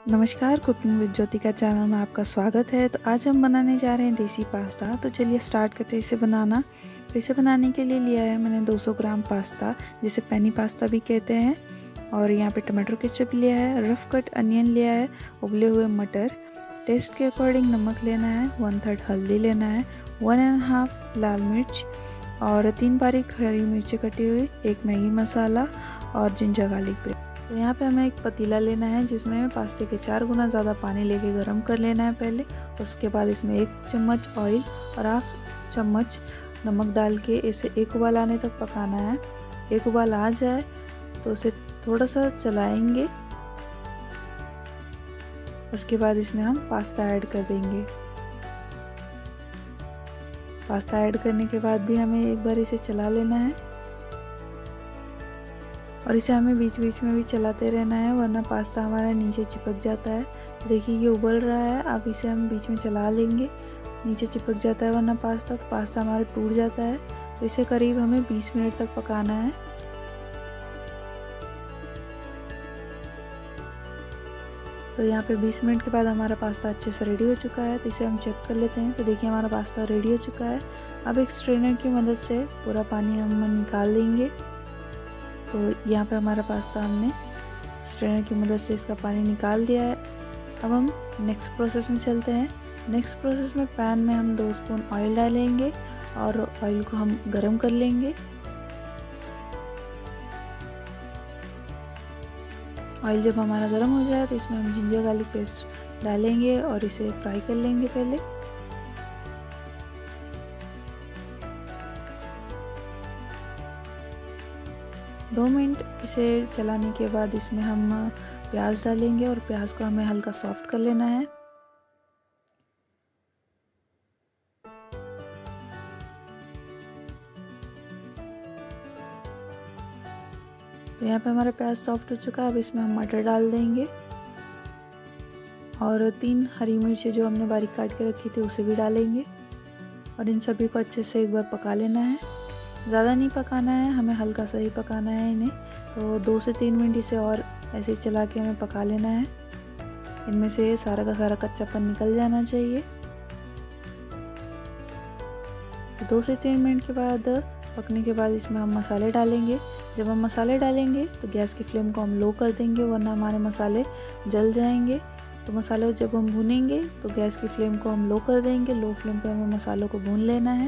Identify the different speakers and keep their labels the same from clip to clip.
Speaker 1: नमस्कार, cooking with Jyotika channel में आपका स्वागत है। तो आज हम बनाने जा रहे हैं देसी पास्ता। तो चलिए स्टार्ट करते हैं इसे बनाना। तो इसे बनाने के लिए लिया है मैंने 200 ग्राम पास्ता, जिसे पेनी पास्ता भी कहते हैं। और यहाँ पे टमाटो केचप लिया है, रफ कट अनियन लिया है, उबले हुए मटर, टेस्ट के अकॉर्डिंग नमक लेना है, 1/3 हल्दी लेना है, 1½ लाल मिर्च और 3 बारीक हरी मिर्ची कटी हुई, 1 मैगी मसाला और जिंजर गार्लिक पेस्ट। तो यहाँ पे हमें एक पतीला लेना है जिसमें पास्ते के 4 गुना ज़्यादा पानी लेके गरम कर लेना है पहले। उसके बाद इसमें 1 चम्मच ऑयल और ½ चम्मच नमक डाल के इसे एक उबाल आने तक पकाना है। एक उबाल आ जाए तो उसे थोड़ा सा चलाएंगे। उसके बाद इसमें हम पास्ता ऐड कर देंगे। पास्ता ऐड करने के बाद भी हमें एक बार इसे चला लेना है और इसे हमें बीच बीच में भी चलाते रहना है, वरना पास्ता हमारा नीचे चिपक जाता है। तो देखिए ये उबल रहा है, अब इसे हम बीच में चला लेंगे। नीचे चिपक जाता है वरना पास्ता, तो पास्ता हमारा टूट जाता है। तो इसे करीब हमें 20 मिनट तक पकाना है। तो यहाँ पे 20 मिनट के बाद हमारा पास्ता अच्छे से रेडी हो चुका है। तो इसे हम चेक कर लेते हैं। तो देखिए हमारा पास्ता रेडी हो चुका है। अब एक स्ट्रेनर की मदद से पूरा पानी हम निकाल देंगे। तो यहाँ पे हमारा पास्ता हमने स्ट्रेनर की मदद से इसका पानी निकाल दिया है। अब हम नेक्स्ट प्रोसेस में चलते हैं। नेक्स्ट प्रोसेस में पैन में हम 2 स्पून ऑयल डालेंगे और ऑयल को हम गरम कर लेंगे। ऑयल जब हमारा गरम हो जाए तो इसमें हम जिंजर गार्लिक पेस्ट डालेंगे और इसे फ्राई कर लेंगे पहले। दो मिनट इसे चलाने के बाद इसमें हम प्याज डालेंगे और प्याज को हमें हल्का सॉफ्ट कर लेना है। तो यहाँ पे हमारा प्याज सॉफ्ट हो चुका है। अब इसमें हम मटर डाल देंगे और 3 हरी मिर्ची जो हमने बारीक काट के रखी थी उसे भी डालेंगे और इन सभी को अच्छे से एक बार पका लेना है। ज़्यादा नहीं पकाना है, हमें हल्का सा ही पकाना है इन्हें। तो 2 से 3 मिनट इसे और ऐसे ही चला के हमें पका लेना है। इनमें से सारा का सारा कच्चापन निकल जाना चाहिए। तो 2 से 3 मिनट के बाद पकने के बाद इसमें हम मसाले डालेंगे। जब हम मसाले डालेंगे तो गैस की फ्लेम को हम लो कर देंगे, वरना हमारे मसाले जल जाएंगे। तो मसाले जब हम भूनेंगे तो गैस की फ्लेम को हम लो कर देंगे। लो फ्लेम पे हमें मसालों को भून लेना है।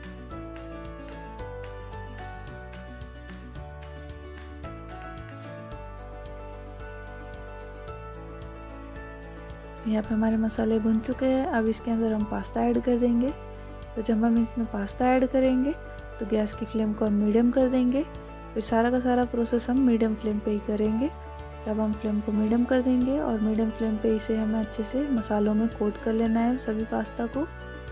Speaker 1: यहाँ पे हमारे मसाले भुन चुके हैं। अब इसके अंदर हम पास्ता ऐड कर देंगे। तो जब हम इसमें पास्ता ऐड करेंगे तो गैस की फ्लेम को हम मीडियम कर देंगे। फिर सारा का सारा प्रोसेस हम मीडियम फ्लेम पे ही करेंगे। तब हम फ्लेम को मीडियम कर देंगे और मीडियम फ्लेम पे इसे हमें अच्छे से मसालों में कोट कर लेना है सभी पास्ता को।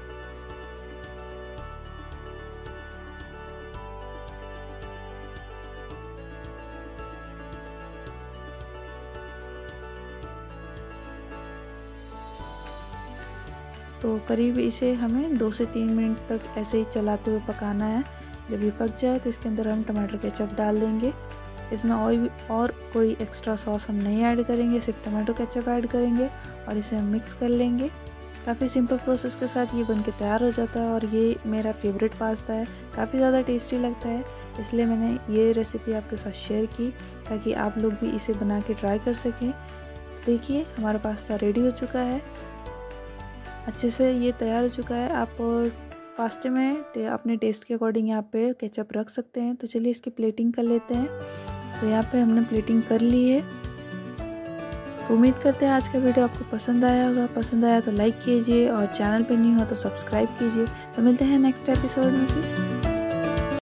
Speaker 1: तो करीब इसे हमें 2 से 3 मिनट तक ऐसे ही चलाते हुए पकाना है। जब ये पक जाए तो इसके अंदर हम टमाटर केचप डाल देंगे। इसमें और कोई एक्स्ट्रा सॉस हम नहीं ऐड करेंगे, सिर्फ टमाटो केचप ऐड करेंगे और इसे हम मिक्स कर लेंगे। काफ़ी सिंपल प्रोसेस के साथ ये बनके तैयार हो जाता है और ये मेरा फेवरेट पास्ता है। काफ़ी ज़्यादा टेस्टी लगता है, इसलिए मैंने ये रेसिपी आपके साथ शेयर की ताकि आप लोग भी इसे बना के ट्राई कर सकें। तो देखिए हमारा पास्ता रेडी हो चुका है, अच्छे से ये तैयार हो चुका है। आप पास्ते में अपने टेस्ट के अकॉर्डिंग यहाँ पे केचप रख सकते हैं। तो चलिए इसकी प्लेटिंग कर लेते हैं। तो यहाँ पे हमने प्लेटिंग कर ली है। तो उम्मीद करते हैं आज का वीडियो आपको पसंद आया होगा। पसंद आया तो लाइक कीजिए और चैनल पे न्यू हो तो सब्सक्राइब कीजिए। तो मिलते हैं नेक्स्ट एपिसोड में फिर।